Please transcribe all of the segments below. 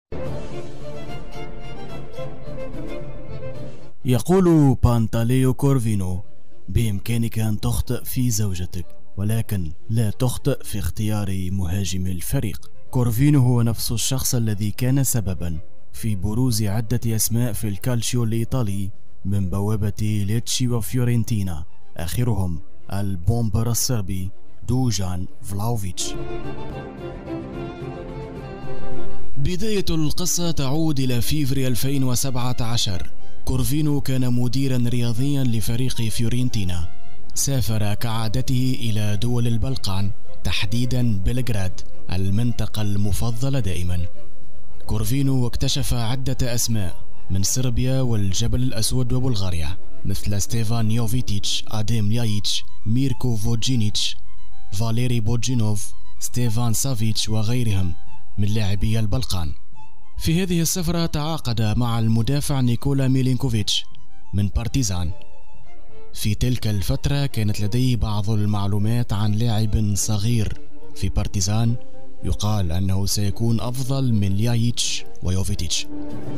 يقول بانتاليو كورفينو: بإمكانك أن تخطئ في زوجتك، ولكن لا تخطئ في اختيار مهاجم الفريق. كورفينو هو نفس الشخص الذي كان سببا في بروز عدة أسماء في الكالتشيو الإيطالي من بوابة ليتشي وفيورنتينا، آخرهم البومبر الصربي دوجان فلاوفيتش. بداية القصة تعود إلى فيفري 2017. كورفينو كان مديرا رياضيا لفريق فيورنتينا. سافر كعادته إلى دول البلقان، تحديدا بلغراد المنطقة المفضلة دائما. كورفينو اكتشف عدة أسماء من صربيا والجبل الأسود وبلغاريا، مثل ستيفان يوفيتيتش، آديم لايتش، ميركو فوجينيتش، فاليري بوجينوف، ستيفان سافيتش وغيرهم من لاعبي البلقان. في هذه السفرة تعاقد مع المدافع نيكولا ميلينكوفيتش من بارتيزان. في تلك الفترة كانت لديه بعض المعلومات عن لاعب صغير في بارتيزان يقال أنه سيكون أفضل من لايتش ويوفيتيتش،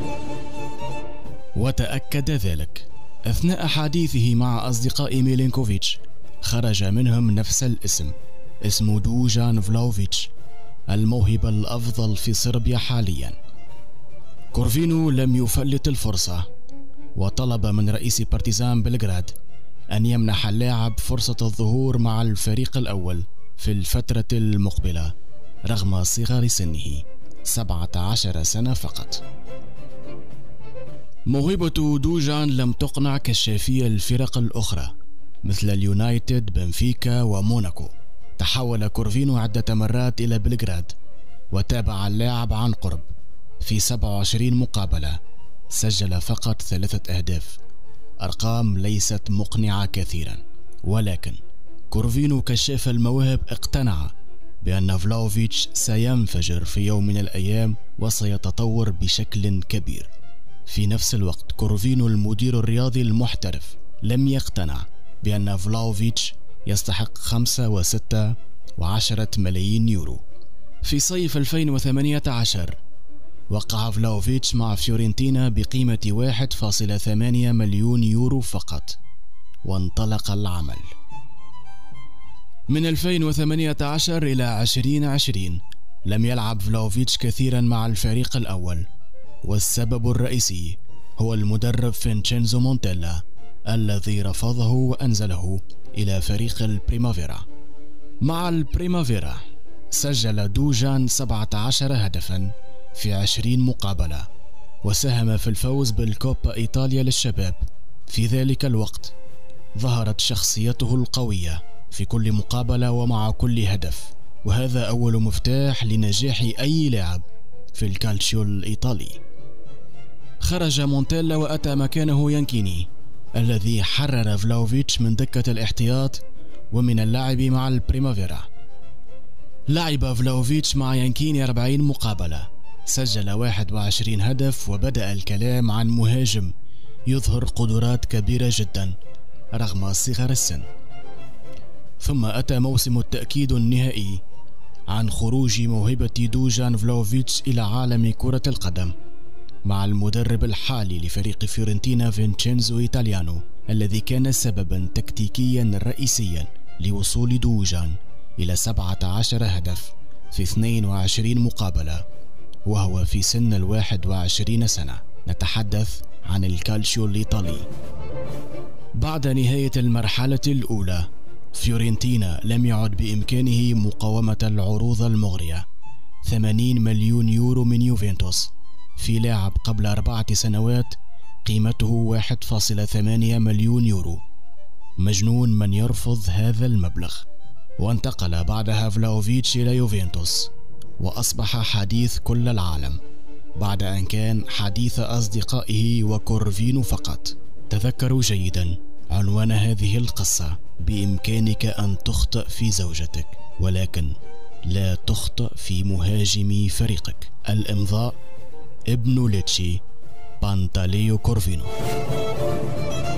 وتأكد ذلك. أثناء حديثه مع أصدقاء ميلينكوفيتش خرج منهم نفس الاسم، اسم دوجان فلاوفيتش، الموهبة الأفضل في صربيا حاليا. كورفينو لم يفلت الفرصة، وطلب من رئيس بارتيزان بلغراد أن يمنح اللاعب فرصة الظهور مع الفريق الأول في الفترة المقبلة رغم صغر سنه 17 سنة فقط. موهبة دوجان لم تقنع كشافي الفرق الأخرى مثل اليونايتد، بنفيكا وموناكو. تحول كورفينو عدة مرات إلى بلغراد وتابع اللاعب عن قرب. في 27 مقابلة سجل فقط 3 أهداف، أرقام ليست مقنعة كثيرا، ولكن كورفينو كشاف المواهب اقتنع بأن فلاوفيتش سينفجر في يوم من الأيام وسيتطور بشكل كبير. في نفس الوقت كورفينو المدير الرياضي المحترف لم يقتنع بأن فلاوفيتش يستحق 5 و6 و10 ملايين يورو. في صيف 2018 وقع فلاوفيتش مع فيورنتينا بقيمة 1.8 مليون يورو فقط، وانطلق العمل. من 2018 إلى 2020 لم يلعب فلاوفيتش كثيرا مع الفريق الأول، والسبب الرئيسي هو المدرب فينشينزو مونتيلا الذي رفضه وأنزله إلى فريق البريمافيرا. مع البريمافيرا سجل دوجان 17 هدفا في 20 مقابلة، وساهم في الفوز بالكوبا إيطاليا للشباب. في ذلك الوقت ظهرت شخصيته القوية في كل مقابلة ومع كل هدف، وهذا أول مفتاح لنجاح أي لاعب في الكالتشيو الإيطالي. خرج مونتيلا وأتى مكانه يانكيني الذي حرر فلاوفيتش من دكة الاحتياط ومن اللعب مع البريمافيرا. لعب فلاوفيتش مع يانكيني 40 مقابلة، سجل 21 هدف، وبدأ الكلام عن مهاجم يظهر قدرات كبيرة جدا رغم صغر السن. ثم أتى موسم التأكيد النهائي عن خروج موهبة دوجان فلاوفيتش إلى عالم كرة القدم مع المدرب الحالي لفريق فيورنتينا فينشينزو إيطاليانو، الذي كان سببا تكتيكيا رئيسيا لوصول دوجان إلى 17 هدف في 22 مقابلة وهو في سن 21 سنة. نتحدث عن الكالتشيو الإيطالي. بعد نهاية المرحلة الأولى فيورنتينا لم يعد بإمكانه مقاومة العروض المغرية. 80 مليون يورو من يوفنتوس في لاعب قبل 4 سنوات قيمته 1.8 مليون يورو. مجنون من يرفض هذا المبلغ. وانتقل بعدها فلاوفيتش إلى يوفنتوس وأصبح حديث كل العالم بعد أن كان حديث أصدقائه وكورفينو فقط. تذكروا جيدا عنوان هذه القصة: بإمكانك أن تخطئ في زوجتك، ولكن لا تخطئ في مهاجم فريقك. الإمضاء ابن ليتشي بانتاليو كورفينو.